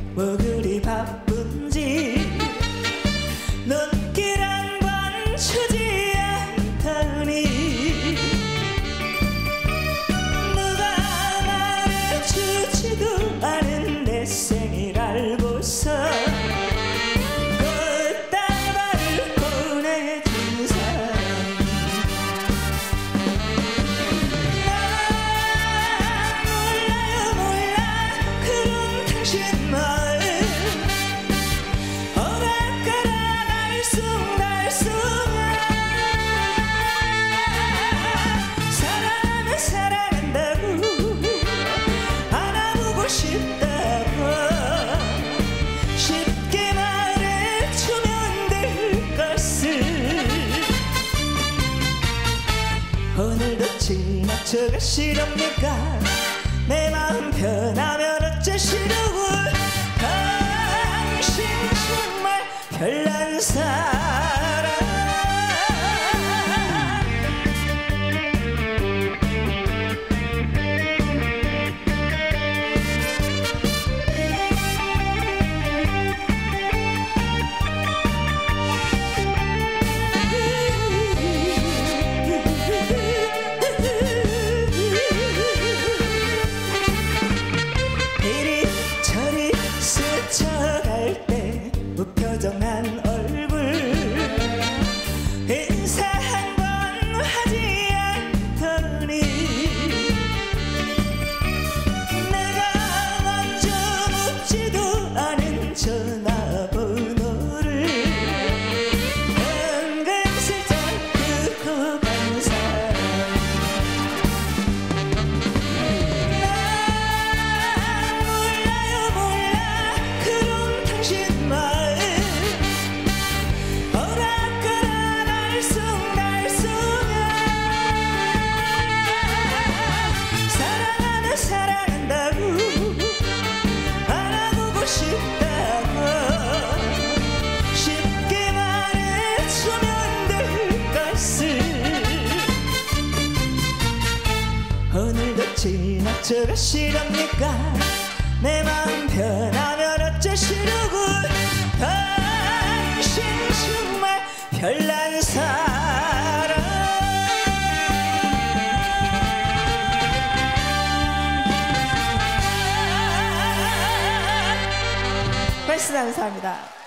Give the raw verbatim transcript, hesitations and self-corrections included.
뭐 그리 바쁜지 눈길 한 번 주지 않더니 누가 말해주지도 않은 내 생일 알고서 꽃다발을 보내준 사람 난 몰라요 몰라 그런 당신 마음 오락가락 알쏭달쏭한 사랑하면 사랑한다고 안아보고 싶다고 쉽게 말해주면 될 것을 오늘도 지나쳐가시렵니까 내 마음 변하면 어쩌시려고 당신 정말 별난 사람 이리 저리 스쳐갈 때 무표정한 얼굴 인사 한 번 하지 않더니 내가 먼저 묻지도 않은 전화번호를 은근슬쩍 끄고 간 사람 난 몰라요 몰라 그런 당신 마음 오락가락 알쏭달쏭한 사랑하면 사랑한다고 안아보고 싶다고 쉽게 말해주면 될 것을 오늘도 지나쳐가시렵니까 내 마음 변하면 어쩌시려고 당신 정말 별난 사람 말씀 감사합니다.